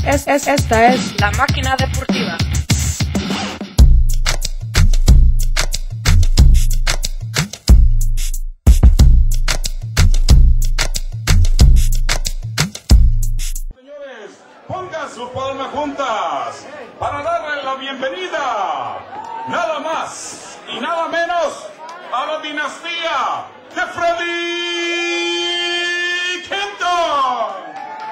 Esta es La Máquina Deportiva. Señores, pongan sus palmas juntas para darle la bienvenida, nada más y nada menos, a la dinastía de Freddy Kenton.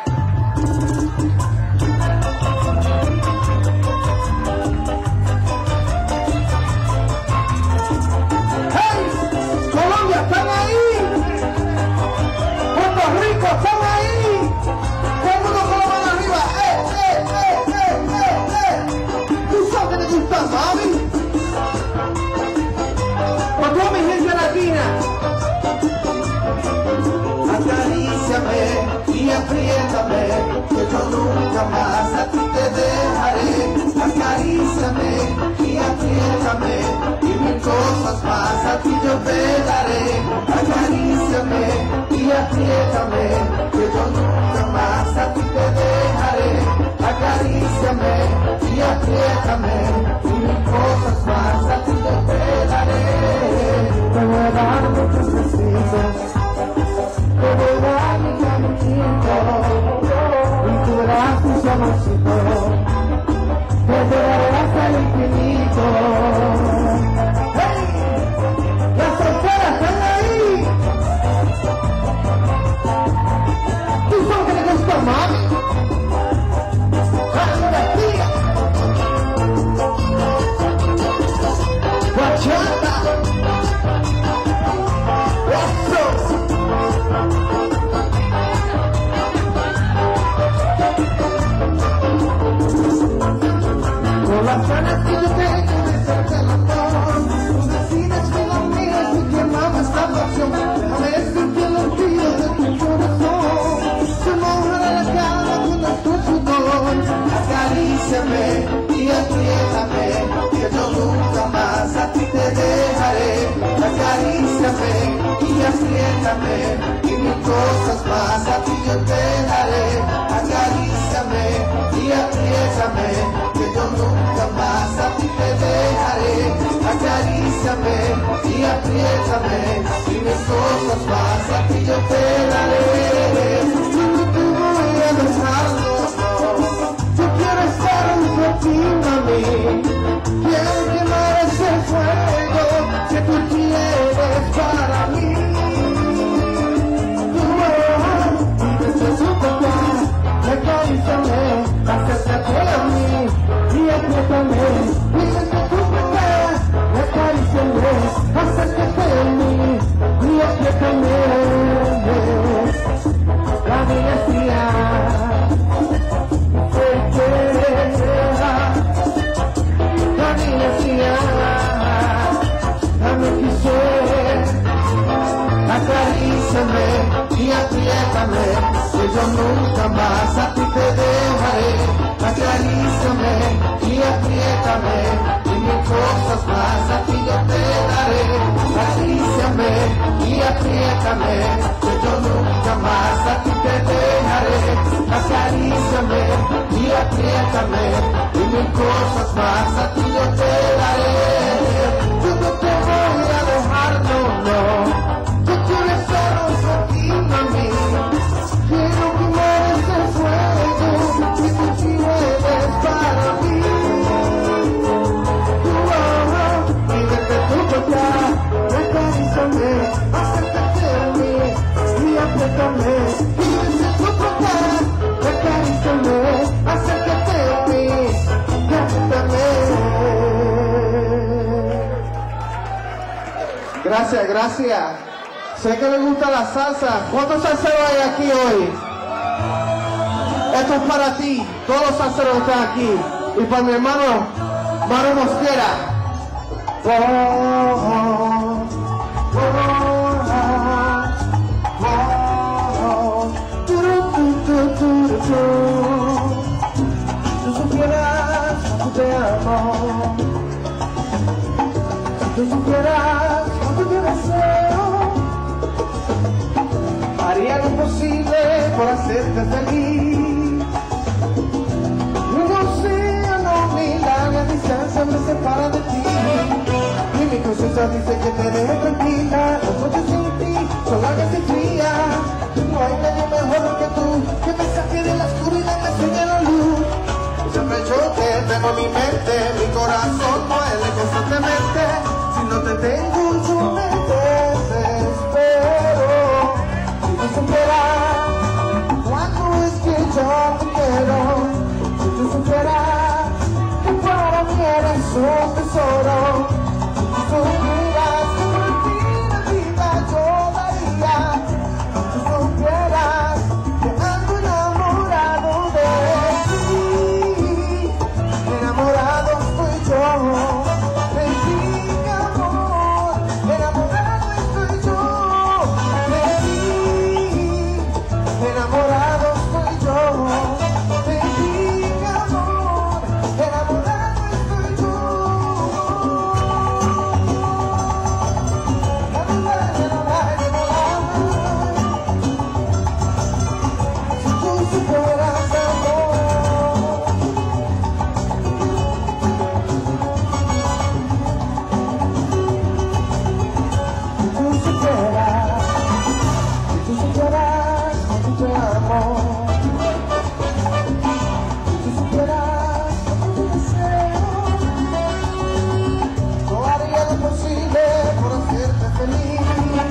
Y apriétame, que yo nunca más a ti te dejaré. Acaríciame y apriétame, y mil cosas más a ti yo te daré. Acaríciame y apriétame, que yo nunca más a ti te dejaré. Acaríciame y apriétame, y mil cosas más a ti yo te daré. Te voy a dar muchos besitos, te voy a dar mi caminito, y tú verás tus amorcitos, te llevaré hasta el infinito. ¡Hey! ¡Las solteras están ahí! ¿Tú sabes que le gusta, mami? ¡Anda, tía! ¡Bachata! Las ganas que yo tengo de hacerte el amor, tú decides que lo miras y que amas esta pasión. Déjame sentir el latido de tu corazón, se mojará la cara con nuestro sudor. Acaríciame y apriétame, que yo nunca más a ti te dejaré. Acaríciame y apriétame, y mil cosas más a ti yo te daré. Acaríciame y apriétame, que yo nunca más a ti te dejaré. Acaríciame y apriétame, y mis cosas más a ti yo te daré. Yo no te voy a dejar, no. Yo quiero estar junto a ti, mami. Quiero quemar ese fuego que tú tienes para mí. Y desde su tocar, acaríciame, acércate a mí y apriétame, y desde tu tocar, acaríciame, acércate a mí y apriétame. La dinastía la dinastía, dame quise, acaríciame y apriétame, que yo nunca más a ti te dejaré. Acaríciame y apriétame, y mil cosas más a ti yo te daré. Acaríciame y apriétame, que yo nunca más a ti te dejaré. Acaríciame y apriétame, y mil cosas más a ti yo te daré. Yo no te voy a dejar, no, no. Yo quiero estar junto a ti, mami. Quiero quemar ese fuego que tú tienes para mí. Y desde tu tocar, acaríciame, acércate a mí y apriétame. Y desde tu tocar, acaríciame, acércate a mí y apriétame. Gracias, gracias. Sé que les gusta la salsa. ¿Cuántos salseros hay aquí hoy? Esto es para ti. Todos los salseros están aquí. Y para mi hermano Mario Mosquera. Si supieras que te amo, si tú supieras que te deseo, haría lo imposible por hacerte feliz. yo te quiero. Si tú supieras que para mí eres un tesoro. Si tú supieras que por ti la vida yo daría. Si tú supieras que ando enamorado de ti. Enamorado estoy yo. De ti, mi amor. Enamorado estoy yo. De ti. Enamorado estoy yo. De ti, mi amor. Enamorado estoy yo. Si tú supieras, amor. Si tú supieras, si tú supieras cuánto te amo. Si tú supieras cuánto te deseo. Yo haría lo posible por hacerte feliz.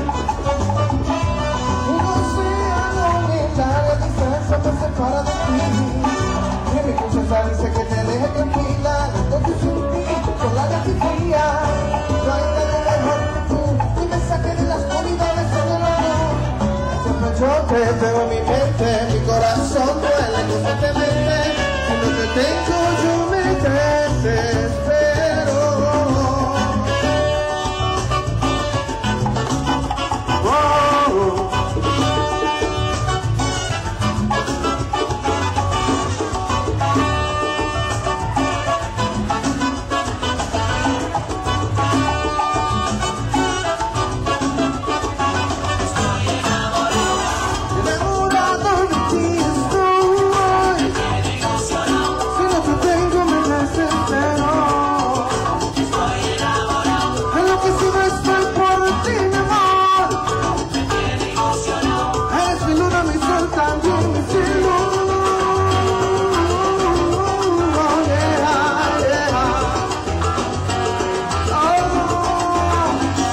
Un océano unitario de distancia te separa de ti. Y mi princesa dice que te deje tranquila. Entonces sin ti, sola y fría. No hay nadie mejor que tú. Y me saque de las oscuridades del amor. Siempre yo te veo en mi mente. Mi corazón duele constantemente. Si no te tengo yo me desespero. Oh. Enamorado de ti estoy. Si no te tengo me desespero. Enloquecido estoy por ti, mi amor. Eres mi luna, mi sol, también mi cielo. Oh, yeah, yeah. Oh.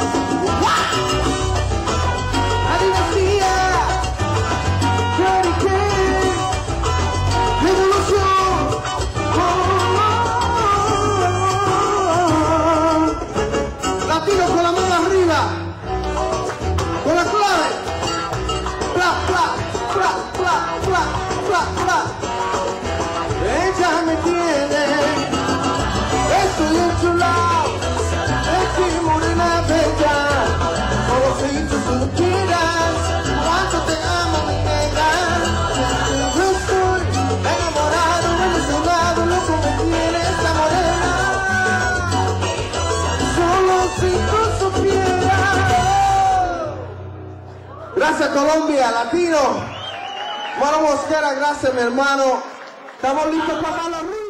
La dinastía, Johnny King, Revolución. Latino con la mano arriba, con la clave. Bla, bla, bla, bla, bla, bla, bla. Ella me tiene, estoy en su lado. Estoy morena bella, como si tú quieras. Cuánto te amo, mi negra. Yo estoy enamorado, ilusionado, loco me tiene esa morena. Solo si tú supieras. Gracias Colombia, Latino. Mano Mosquera, gracias mi hermano. Estamos listos para la ruta.